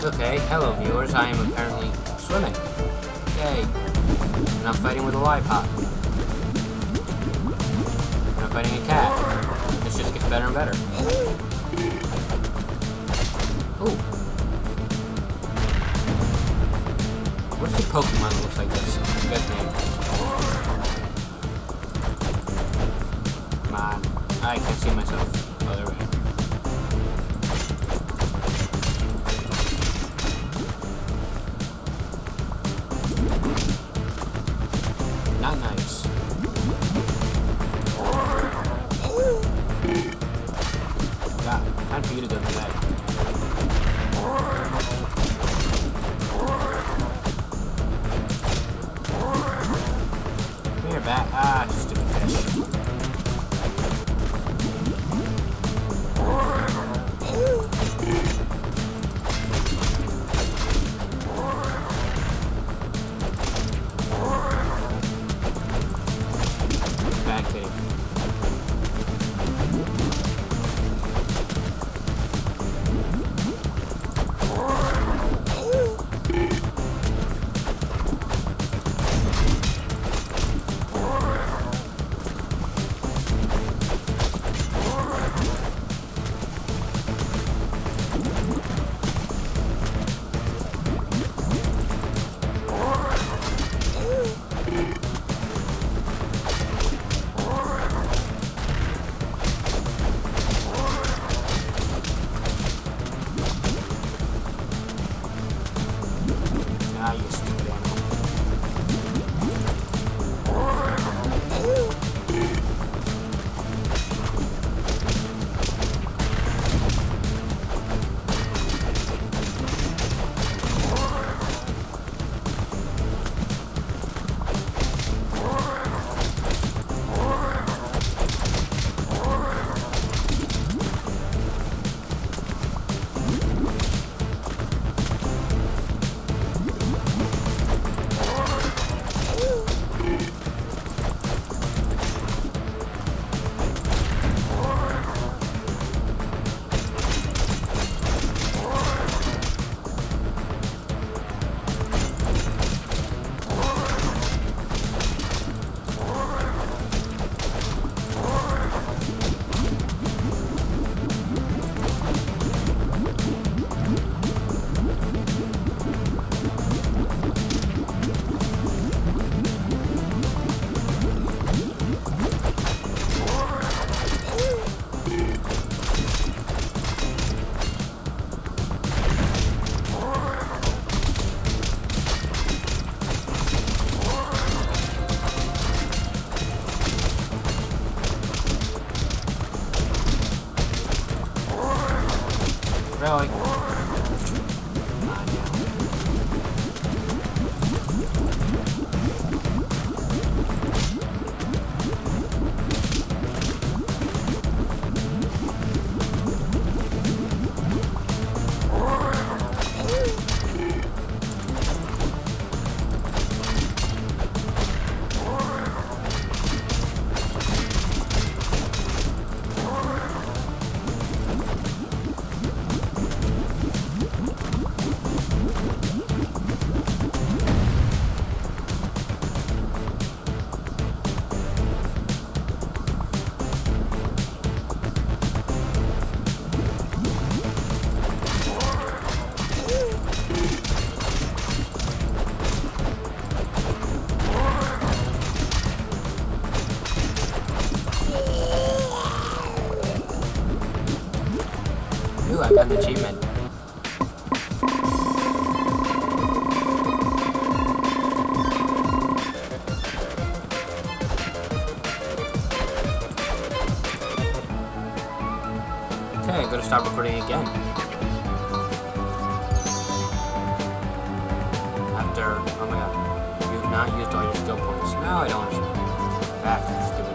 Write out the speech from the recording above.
Okay, hello viewers, I am apparently swimming. Yay. And I'm fighting with a live pot. And I'm fighting a cat. This just gets better and better. Ooh. What's the Pokemon that looks like this? Good name. Come on. I can't see myself. Oh, there we go. Not nice. Yeah, time for you to go to bed. Come here, bat. Ah, stupid fish. Bad kitty. Ah, you stupid animal. Really? Come on now. Ooh, I got an achievement. Okay, I'm gonna start recording again. After, oh my god, you've not used all your skill points. Now I don't understand. Back to the stupid